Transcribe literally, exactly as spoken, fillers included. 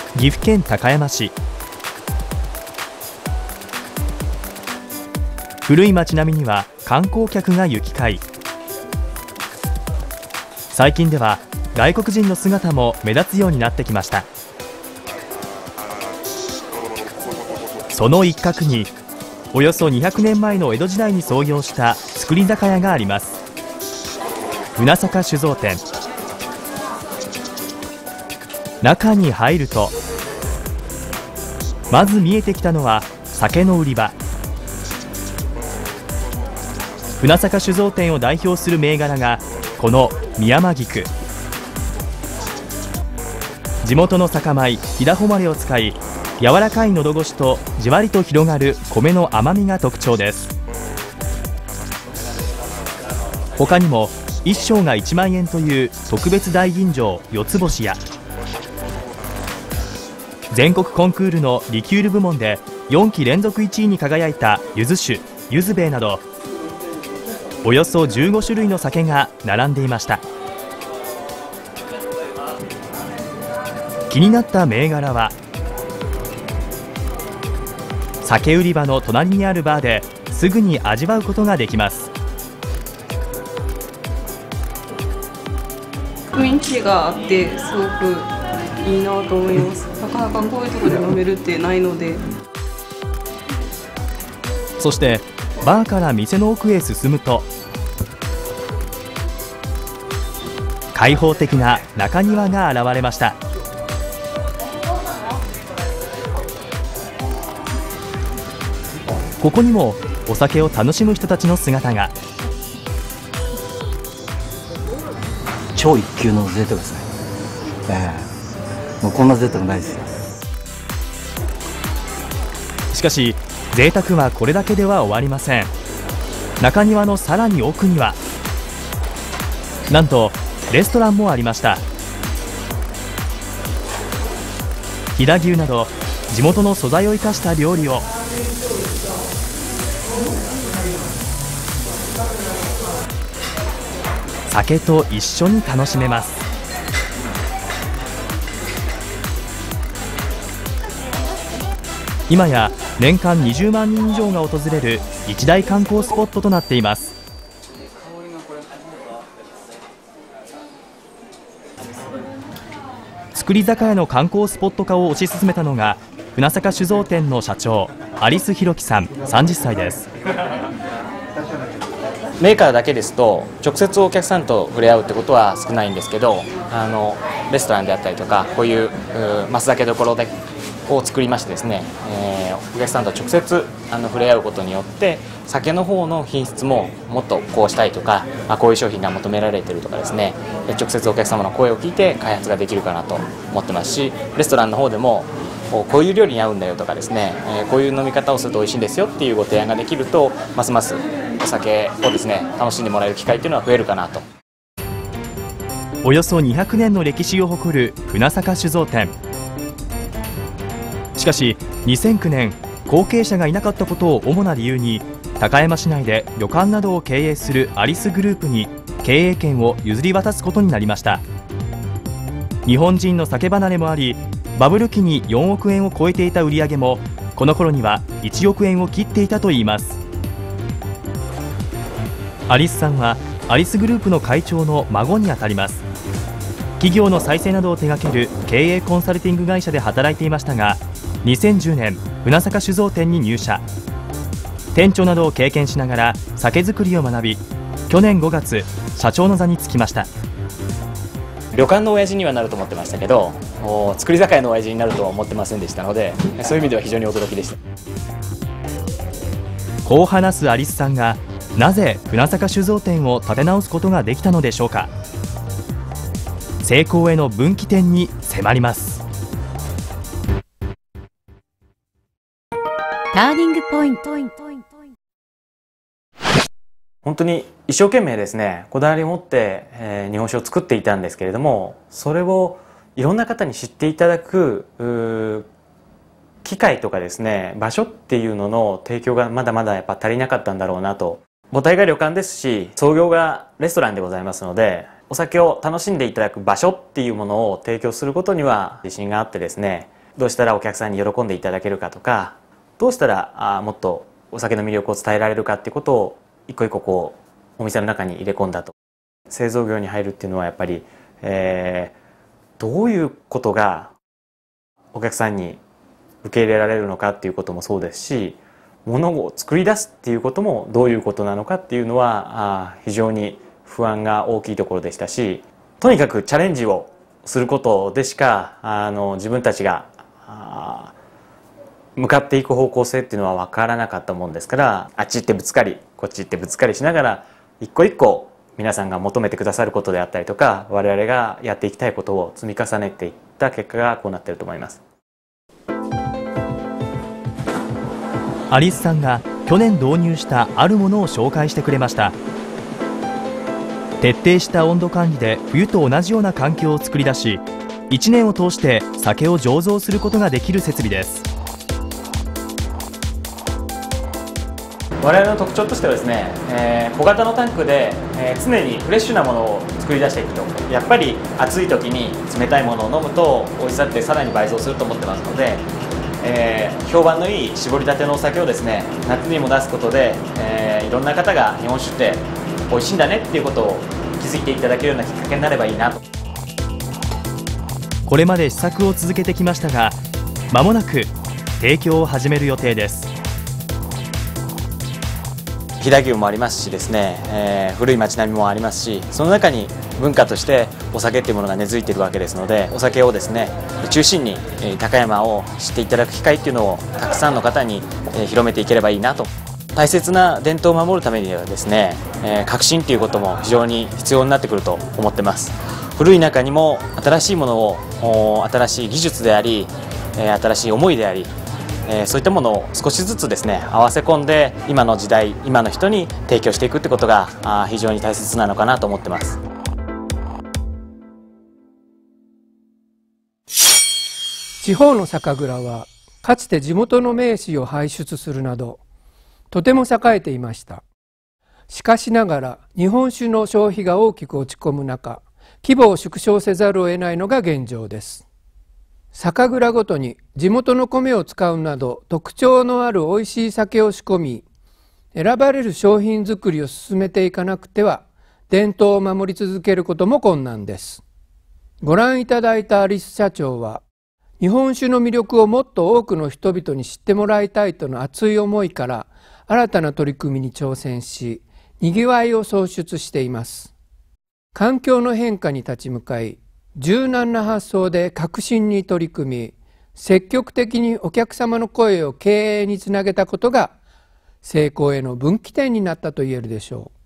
岐阜県高山市。古い町並みには観光客が行き交い、最近では外国人の姿も目立つようになってきました。その一角におよそにひゃくねんまえの江戸時代に創業した造り酒屋があります。船坂酒造店。中に入るとまず見えてきたのは酒の売り場。船坂酒造店を代表する銘柄がこの美山菊。地元の酒米飛騨誉れを使い、柔らかい喉越しとじわりと広がる米の甘みが特徴です。他にも一升がいちまんえんという特別大吟醸四つ星や、全国コンクールのリキュール部門でよんき連続いちいに輝いたゆず酒ゆずべいなど、およそじゅうごしゅるいの酒が並んでいました。気になった銘柄は、酒売り場の隣にあるバーですぐに味わうことができます。 雰囲気があってすごくいいなと思います。なかなかこういうところで飲めるってないので。 そしてバーから店の奥へ進むと、開放的な中庭が現れました。ここにもお酒を楽しむ人たちの姿が。 超一級の贅沢ですね、えー、もうこんな贅沢ないですよ。 しかし贅沢はこれだけでは終わりません。中庭のさらに奥にはなんとレストランもありました。飛騨牛など地元の素材を生かした料理を酒と一緒に楽しめます。今や年間にじゅうまんにん以上が訪れる一大観光スポットとなっています。造り酒屋の観光スポット化を推し進めたのが船坂酒造店の社長有栖弘樹さんさんじゅっさいです。 メーカーだけですと直接お客さんと触れ合うってことは少ないんですけど、あのレストランであったりとかこういう増酒どころでを作りましてですね、えー、お客さんと直接あの触れ合うことによって酒の方の品質ももっとこうしたいとか、まあ、こういう商品が求められているとかですね、直接お客様の声を聞いて開発ができるかなと思ってますし、レストランの方でもこういう料理に合うんだよとかですね、えー、こういう飲み方をすると美味しいんですよっていうご提案ができると、ますますお酒をですね楽しんでもらえる機会というのは増えるかなと。 およそにひゃくねんの歴史を誇る船坂酒造店。しかしにせんきゅうねん後継者がいなかったことを主な理由に、高山市内で旅館などを経営するアリスグループに経営権を譲り渡すことになりました。日本人の酒離れもあり、バブル期によんおくえんを超えていた売り上げもこの頃にはいちおくえんを切っていたといいます。アリスさんはアリスグループの会長の孫にあたります。企業の再生などを手掛ける経営コンサルティング会社で働いていましたが、にせんじゅうねん船坂酒造店に入社。店長などを経験しながら酒造りを学び、去年ごがつ社長の座に就きました。 旅館の親父にはなると思ってましたけど、造り酒屋の親父になるとは思ってませんでしたので、そういう意味では非常に驚きでした。 こう話すアリスさんがなぜ船坂酒造店を立て直すことができたのでしょうか。成功への分岐点に迫ります。 ターニングポイント。 本当に一生懸命ですねこだわりを持って、えー、日本酒を作っていたんですけれども、それをいろんな方に知っていただく機会とかですね場所っていうのの提供がまだまだやっぱ足りなかったんだろうなと。母体が旅館ですし、創業がレストランでございますので、お酒を楽しんでいただく場所っていうものを提供することには自信があってですね、 どうしたらお客さんに喜んでいただけるかとか、どうしたらあもっとお酒の魅力を伝えられるかっていうことを一個一個こうお店の中に入れ込んだと。製造業に入るっていうのはやっぱり、えー、どういうことがお客さんに受け入れられるのかっていうこともそうですし、ものを作り出すっていうこともどういうことなのかっていうのはあ非常に不安が大きいところでしたし、とにかくチャレンジをすることでしかあの自分たちがあ向かっていく方向性っていうのは分からなかったもんですから、あっち行ってぶつかりこっち行ってぶつかりしながら一個一個皆さんが求めてくださることであったりとか、我々がやっていきたいことを積み重ねていった結果がこうなっていると思います。 アリスさんが去年導入したあるものを紹介してくれました。徹底した温度管理で冬と同じような環境を作り出し、いちねんを通して酒を醸造することができる設備です。 我々の特徴としてはですね、えー、小型のタンクで、えー、常にフレッシュなものを作り出していくと、やっぱり暑い時に冷たいものを飲むと美味しさってさらに倍増すると思ってますので、えー、評判のいい搾りたてのお酒をですね夏にも出すことで、えー、いろんな方が日本酒って美味しいんだねっていうことを気づいていただけるようなきっかけになればいいなと。 これまで試作を続けてきましたが、まもなく提供を始める予定です。 飛騨牛もありますしですね、えー、古い町並みもありますし、その中に文化としてお酒っていうものが根付いているわけですので、お酒をですね中心に高山を知っていただく機会っていうのをたくさんの方に広めていければいいなと。大切な伝統を守るためにはですね、えー、革新っていうことも非常に必要になってくると思ってます。古い中にも新しいものを、新しい技術であり、えー、新しい思いであり、えー、そういったものを少しずつですね合わせ込んで今の時代今の人に提供していくってことがあ非常に大切なのかなと思ってます。 地方の酒蔵はかつて地元の名士を輩出するなどとても栄えていました。しかしながら日本酒の消費が大きく落ち込む中、規模を縮小せざるを得ないのが現状です。酒蔵ごとに地元の米を使うなど特徴のあるおいしい酒を仕込み、選ばれる商品作りを進めていかなくては伝統を守り続けることも困難です。ご覧いただいたアリス社長は、日本酒の魅力をもっと多くの人々に知ってもらいたいとの熱い思いから新たな取り組みに挑戦し、にぎわいを創出しています。環境の変化に立ち向かい、柔軟な発想で革新に取り組み、積極的にお客様の声を経営につなげたことが成功への分岐点になったと言えるでしょう。